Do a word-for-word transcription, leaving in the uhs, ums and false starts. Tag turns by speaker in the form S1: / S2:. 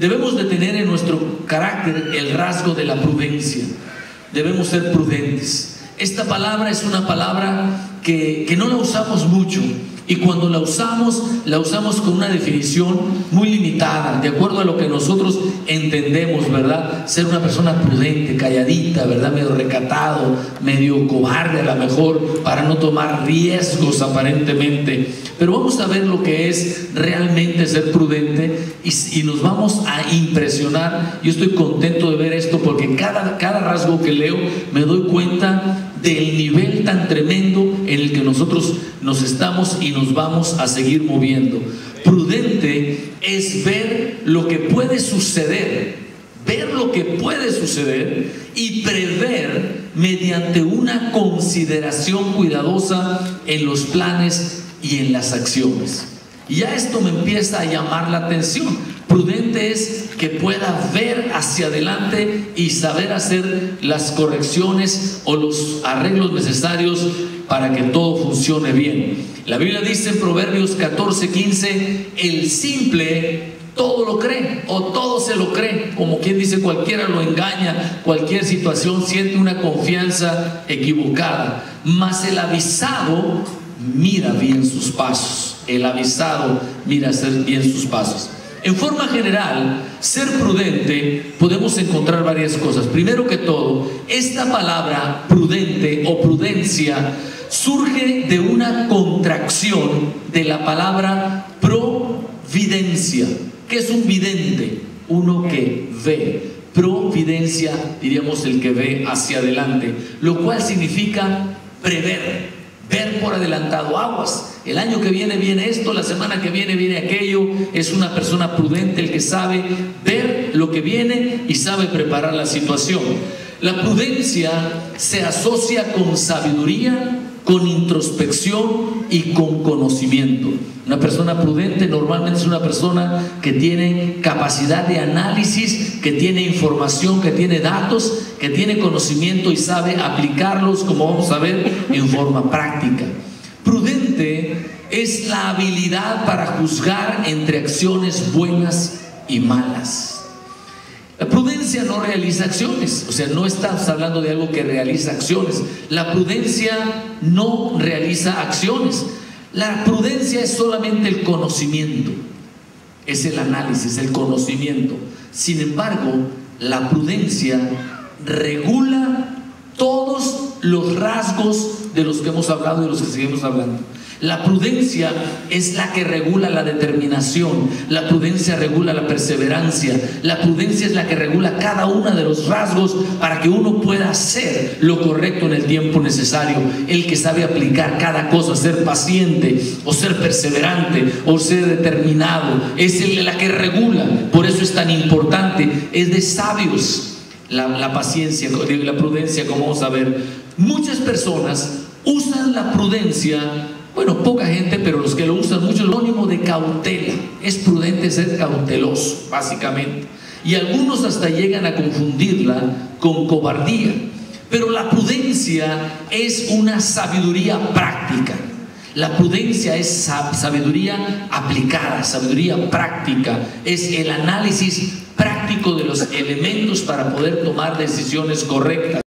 S1: Debemos de tener en nuestro carácter el rasgo de la prudencia. Debemos ser prudentes. Esta palabra es una palabra que, que no la usamos mucho, y cuando la usamos, la usamos con una definición muy limitada, de acuerdo a lo que nosotros entendemos, ¿verdad? Ser una persona prudente, calladita, ¿verdad? Medio recatado, medio cobarde a lo mejor, para no tomar riesgos aparentemente. Pero vamos a ver lo que es realmente ser prudente, y, y nos vamos a impresionar. Yo estoy contento de ver esto, porque cada, cada rasgo que leo me doy cuenta del nivel tan tremendo en el que nosotros nos estamos y nos vamos a seguir moviendo. Prudente es ver lo que puede suceder, ver lo que puede suceder y prever mediante una consideración cuidadosa en los planes y en las acciones. Y ya esto me empieza a llamar la atención. Prudente es que pueda ver hacia adelante y saber hacer las correcciones o los arreglos necesarios para que todo funcione bien. La Biblia dice en Proverbios catorce quince: el simple todo lo cree, o todo se lo cree, como quien dice, cualquiera lo engaña, cualquier situación siente una confianza equivocada, mas el avisado mira bien sus pasos. El avisado mira bien sus pasos. En forma general, ser prudente, podemos encontrar varias cosas. Primero que todo, esta palabra prudente o prudencia surge de una contracción de la palabra providencia. ¿Qué es un vidente? Uno que ve. Providencia, diríamos el que ve hacia adelante, lo cual significa prever, ver por adelantado. Aguas, el año que viene viene esto, la semana que viene viene aquello. Es una persona prudente el que sabe ver lo que viene y sabe preparar la situación. La prudencia se asocia con sabiduría, con introspección y con conocimiento. Una persona prudente normalmente es una persona que tiene capacidad de análisis, que tiene información, que tiene datos, que tiene conocimiento y sabe aplicarlos, como vamos a ver, en forma práctica. Prudente es la habilidad para juzgar entre acciones buenas y malas. La prudencia no realiza acciones, o sea, no estamos hablando de algo que realiza acciones. La prudencia no realiza acciones. La prudencia es solamente el conocimiento, es el análisis, el conocimiento. Sin embargo, la prudencia regula todos los rasgos de los que hemos hablado y de los que seguimos hablando. La prudencia es la que regula la determinación, la prudencia regula la perseverancia, la prudencia es la que regula cada uno de los rasgos para que uno pueda hacer lo correcto en el tiempo necesario. El que sabe aplicar cada cosa, ser paciente o ser perseverante o ser determinado, es el, la que regula. Por eso es tan importante, es de sabios la, la paciencia, la prudencia, como vamos a ver. Muchas personas usan la prudencia, bueno, poca gente, pero los que lo usan mucho, el sinónimo de cautela. Es prudente ser cauteloso, básicamente. Y algunos hasta llegan a confundirla con cobardía. Pero la prudencia es una sabiduría práctica. La prudencia es sabiduría aplicada, sabiduría práctica. Es el análisis práctico de los elementos para poder tomar decisiones correctas.